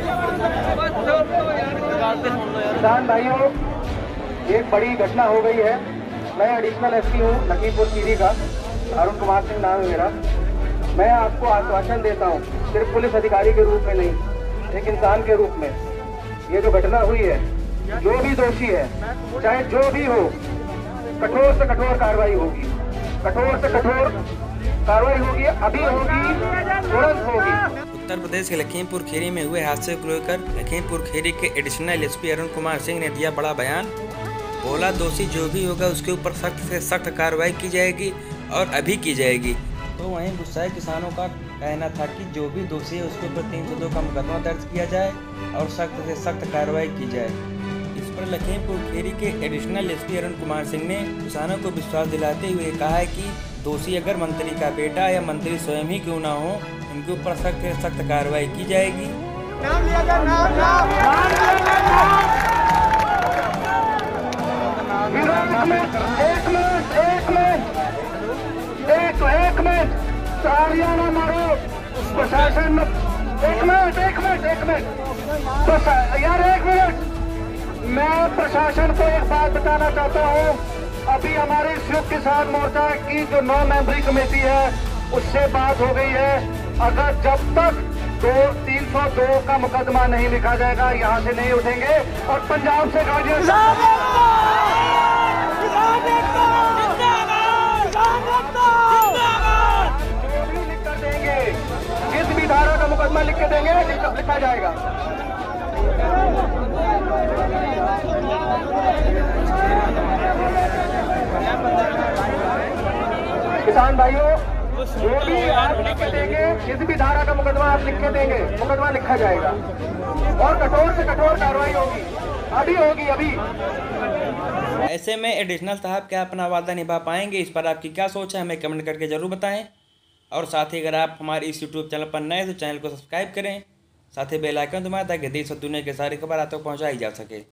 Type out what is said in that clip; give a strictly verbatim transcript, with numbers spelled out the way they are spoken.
किसान भाइयों, एक बड़ी घटना हो गई है। मैं एडिशनल एसपी हूँ लखीमपुर खीरी का, अरुण कुमार सिंह नाम है मेरा। मैं आपको आश्वासन देता हूँ, सिर्फ पुलिस अधिकारी के रूप में नहीं, एक इंसान के रूप में, ये जो घटना हुई है, जो भी दोषी है, चाहे जो भी हो, कठोर से कठोर कार्रवाई होगी। कठोर से कठोर कार्रवाई होगी, अभी होगी, तुरंत होगी। उत्तर प्रदेश के लखीमपुर खीरी में हुए हादसे को लेकर लखीमपुर खीरी के एडिशनल एसपी अरुण कुमार सिंह ने दिया बड़ा बयान। बोला दोषी जो भी होगा उसके ऊपर सख्त से सख्त कार्रवाई की जाएगी और अभी की जाएगी। तो वहीं गुस्साए किसानों का कहना था कि जो भी दोषी है उसके ऊपर तीन सौ दो का मुकदमा दर्ज किया जाए और सख्त से सख्त कार्रवाई की जाए। इस पर लखीमपुर खीरी के एडिशनल एसपी अरुण कुमार सिंह ने किसानों को विश्वास दिलाते हुए कहा है कि दोषी अगर मंत्री का बेटा या मंत्री स्वयं ही क्यों ना हो, इनके ऊपर सख्त से सख्त कार्रवाई की जाएगी। नाम लिया जाए, नाम नाम एक मिनट एक मिनट एक मिनट एक एक मिनट तालियां ना मारो प्रशासन। एक मिनट एक मिनट एक मिनट यार एक मिनट। मैं प्रशासन को एक बात बताना चाहता हूँ। अभी हमारे संयुक्त किसान मोर्चा की जो नौ मेंबरी कमेटी है उससे बात हो गई है। अगर जब तक दो तीन सौ दो का मुकदमा नहीं लिखा जाएगा यहाँ से नहीं उठेंगे और पंजाब से गाड़ियां लिख कर देंगे, किस भी धारा का मुकदमा लिख के देंगे, लिखा जाएगा। किसान भाइयों, जो भी आप लिख के देंगे, किसी भी धारा का मुकदमा आप लिख के देंगे, मुकदमा लिखा जाएगा और कठोर से कठोर कार्रवाई होगी, अभी होगी अभी। ऐसे में एडिशनल साहब क्या अपना वादा निभा पाएंगे? इस पर आपकी क्या सोच है, हमें कमेंट करके जरूर बताएं। और साथ ही अगर आप हमारे इस यूट्यूब चैनल पर नए तो चैनल को सब्सक्राइब करें, साथ ही बेल आइकन दबाएं ताकि देश और दुनिया के सारी खबर आप तक पहुँचाई जा सके।